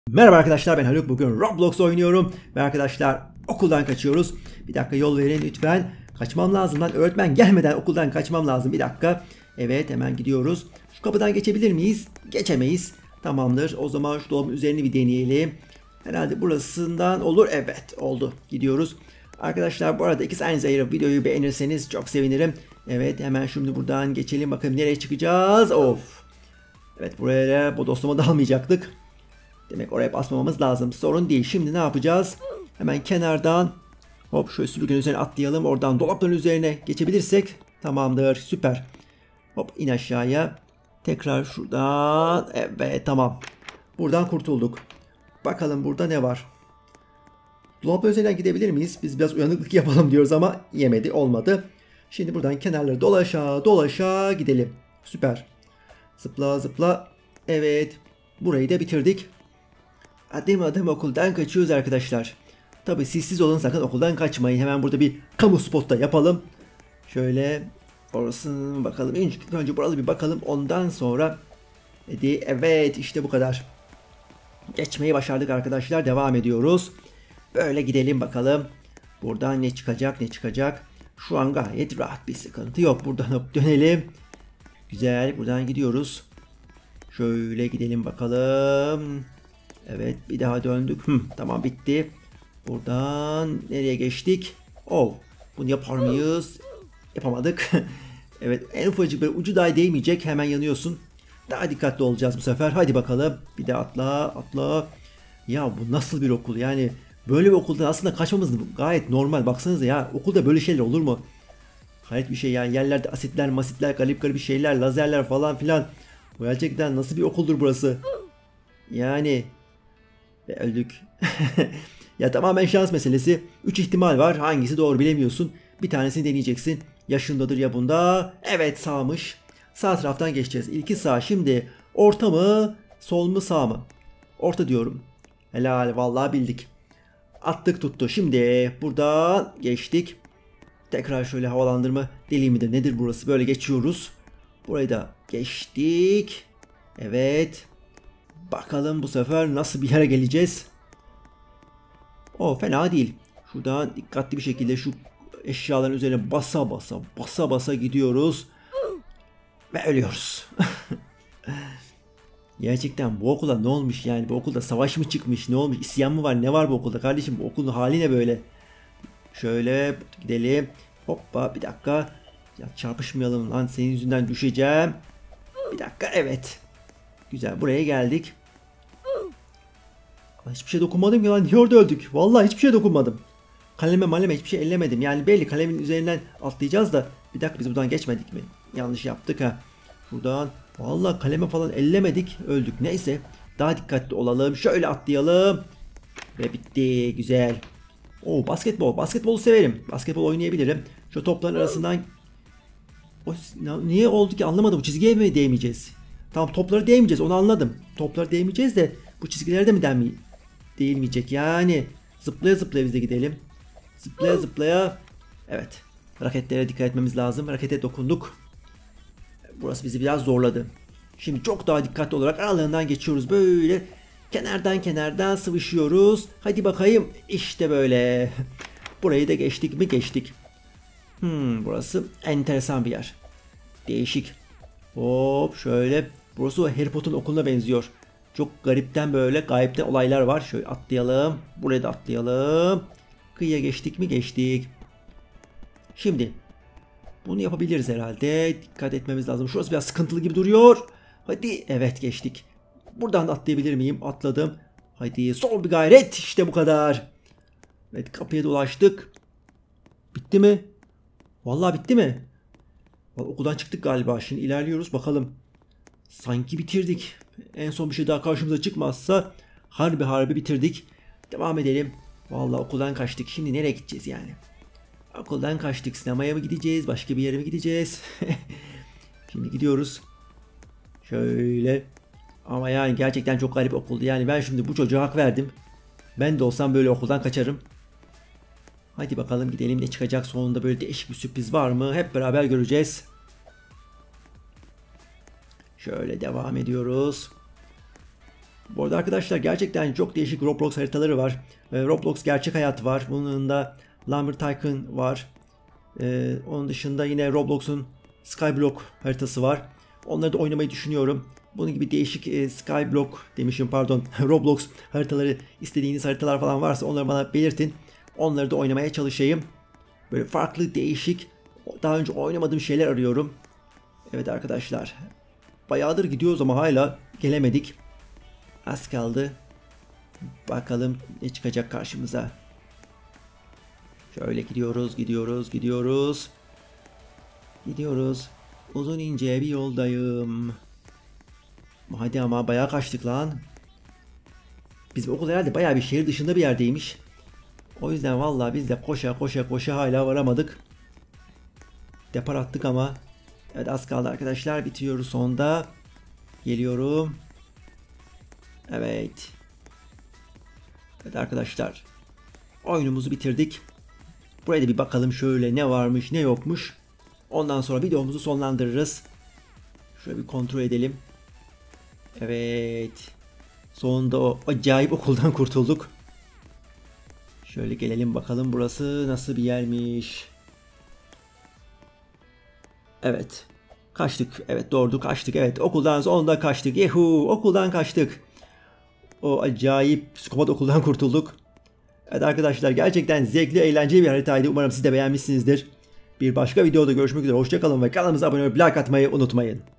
Merhaba arkadaşlar, ben Haluk. Bugün Roblox oynuyorum ve arkadaşlar okuldan kaçıyoruz. Bir dakika yol verin lütfen. Kaçmam lazım lan, öğretmen gelmeden okuldan kaçmam lazım. Bir dakika. Evet, hemen gidiyoruz. Şu kapıdan geçebilir miyiz? Geçemeyiz. Tamamdır, o zaman şu dolabın üzerini bir deneyelim. Herhalde burasından olur. Evet, oldu. Gidiyoruz. Arkadaşlar bu arada 2 saniye ayırıp videoyu beğenirseniz çok sevinirim. Evet, hemen şimdi buradan geçelim. Bakalım nereye çıkacağız. Of. Evet, buraya bodoslama dalmayacaktık. Demek oraya basmamamız lazım. Sorun değil. Şimdi ne yapacağız? Hemen kenardan hop şöyle süpürgenin üzerine atlayalım. Oradan dolapların üzerine geçebilirsek tamamdır. Süper. Hop in aşağıya. Tekrar şuradan. Evet, tamam. Buradan kurtulduk. Bakalım burada ne var? Dolapların üzerinden gidebilir miyiz? Biz biraz uyanıklık yapalım diyoruz ama yemedi. Olmadı. Şimdi buradan kenarları dolaşa dolaşa gidelim. Süper. Zıpla zıpla. Evet. Burayı da bitirdik. Adım adım okuldan kaçıyoruz arkadaşlar. Tabi siz olun, sakın okuldan kaçmayın. Hemen burada bir kamu spotta yapalım. Şöyle orasını bakalım. Önce buralı bir bakalım. Ondan sonra evet işte bu kadar. Geçmeyi başardık arkadaşlar. Devam ediyoruz. Böyle gidelim bakalım. Buradan ne çıkacak ne çıkacak. Şu an gayet rahat, bir sıkıntı yok. Buradan hop dönelim. Güzel, buradan gidiyoruz. Şöyle gidelim bakalım. Evet, bir daha döndük. Tamam, bitti. Buradan nereye geçtik? Oh, bunu yapar mıyız? Yapamadık. Evet, en ufacık bir ucu dahi değmeyecek. Hemen yanıyorsun. Daha dikkatli olacağız bu sefer. Hadi bakalım. Bir de atla atla. Ya bu nasıl bir okul? Yani böyle bir okuldan aslında kaçmamız gayet normal. Baksanıza ya, okulda böyle şeyler olur mu? Hayret bir şey yani, yerlerde asitler masitler, garip garip şeyler, lazerler falan filan. Bu gerçekten nasıl bir okuldur burası? Yani... Ve öldük. Ya tamamen şans meselesi. 3 ihtimal var. Hangisi doğru bilemiyorsun. Bir tanesini deneyeceksin. Ya şundadır ya bunda. Evet, sağmış. Sağ taraftan geçeceğiz. İlki sağ. Şimdi orta mı? Sol mu sağ mı? Orta diyorum. Helal, vallahi bildik. Attık tuttu. Şimdi buradan geçtik. Tekrar şöyle havalandırma deliği midir nedir burası? Böyle geçiyoruz. Burayı da geçtik. Evet. Bakalım bu sefer nasıl bir yere geleceğiz. O fena değil. Şuradan dikkatli bir şekilde şu eşyaların üzerine basa basa gidiyoruz. Ve ölüyoruz. Gerçekten bu okulda ne olmuş yani? Bu okulda savaş mı çıkmış? Ne olmuş? İsyan mı var? Ne var bu okulda kardeşim? Bu okulun hali ne böyle? Şöyle gidelim. Hoppa, bir dakika. Ya çarpışmayalım lan, senin yüzünden düşeceğim. Bir dakika, evet. Güzel, buraya geldik. Hiçbir şey dokunmadım ya lan. Niye orada öldük? Vallahi hiçbir şey dokunmadım. Kaleme hiçbir şey ellemedim. Yani belli kalemin üzerinden atlayacağız da. Bir dakika, biz buradan geçmedik mi? Yanlış yaptık ha. Buradan vallahi kaleme falan ellemedik. Öldük. Neyse. Daha dikkatli olalım. Şöyle atlayalım. Ve bitti. Güzel. Oo, basketbol. Basketbolu severim. Basketbol oynayabilirim. Şu topların arasından... O, niye oldu ki anlamadım. Bu çizgiye mi değmeyeceğiz? Tamam, topları değmeyeceğiz, onu anladım. Topları değmeyeceğiz de bu çizgilere de mi değilmeyecek yani. Zıplaya zıplaya biz de gidelim. Zıplaya zıplaya. Evet. Raketlere dikkat etmemiz lazım. Rakete dokunduk. Burası bizi biraz zorladı. Şimdi çok daha dikkatli olarak aralarından geçiyoruz. Böyle kenardan sıvışıyoruz. Hadi bakayım. İşte böyle. Burayı da geçtik mi? Geçtik. Burası enteresan bir yer. Değişik. Hop şöyle. Burası o Harry Potter'ın okuluna benziyor. Çok garipten böyle gayipten olaylar var. Şöyle atlayalım. Buraya da atlayalım. Kıyıya geçtik mi? Geçtik. Şimdi bunu yapabiliriz herhalde. Dikkat etmemiz lazım. Şurası biraz sıkıntılı gibi duruyor. Hadi, evet, geçtik. Buradan da atlayabilir miyim? Atladım. Hadi son bir gayret. İşte bu kadar. Evet, kapıya dolaştık. Bitti mi? Vallahi bitti mi? Okuldan çıktık galiba. Şimdi ilerliyoruz. Bakalım. Sanki bitirdik. En son bir şey daha karşımıza çıkmazsa harbi bitirdik. Devam edelim. Vallahi okuldan kaçtık. Şimdi nereye gideceğiz yani? Okuldan kaçtık. Sinemaya mı gideceğiz? Başka bir yere mi gideceğiz? Şimdi gidiyoruz. Şöyle. Ama yani gerçekten çok garip okuldu. Yani ben şimdi bu çocuğa hak verdim. Ben de olsam böyle okuldan kaçarım. Hadi bakalım gidelim, ne çıkacak sonunda, böyle değişik bir sürpriz var mı? Hep beraber göreceğiz. Şöyle devam ediyoruz. Bu arada arkadaşlar gerçekten çok değişik Roblox haritaları var. Roblox gerçek hayat var. Bunun yanında Lumber Tycoon var. Onun dışında yine Roblox'un Skyblock haritası var. Onları da oynamayı düşünüyorum. Bunun gibi değişik Skyblock demişim pardon Roblox haritaları, istediğiniz haritalar falan varsa onları bana belirtin. Onları da oynamaya çalışayım. Böyle farklı değişik daha önce oynamadığım şeyler arıyorum. Evet arkadaşlar. Bayağıdır gidiyoruz ama hala gelemedik. Az kaldı. Bakalım ne çıkacak karşımıza. Şöyle gidiyoruz, gidiyoruz, gidiyoruz. Gidiyoruz. Uzun ince bir yoldayım. Hadi ama bayağı kaçtık lan. Bizim okul herhalde bayağı bir şehir dışında bir yerdeymiş. O yüzden vallahi biz de koşa koşa koşa hala varamadık. Depar attık ama. Evet az kaldı arkadaşlar. Bitiyoruz sonda. Geliyorum. Evet. Evet arkadaşlar. Oyunumuzu bitirdik. Buraya da bir bakalım şöyle ne varmış ne yokmuş. Ondan sonra videomuzu sonlandırırız. Şöyle bir kontrol edelim. Evet. Sonunda o acayip okuldan kurtulduk. Şöyle gelelim bakalım burası nasıl bir yermiş. Evet. Kaçtık. Evet doğru kaçtık. Evet okuldan sonunda kaçtık. Yuhu okuldan kaçtık. O acayip psikopat okuldan kurtulduk. Evet arkadaşlar gerçekten zevkli eğlenceli bir haritaydı. Umarım siz de beğenmişsinizdir. Bir başka videoda görüşmek üzere. Hoşça kalın ve kanalımıza abone olup like atmayı unutmayın.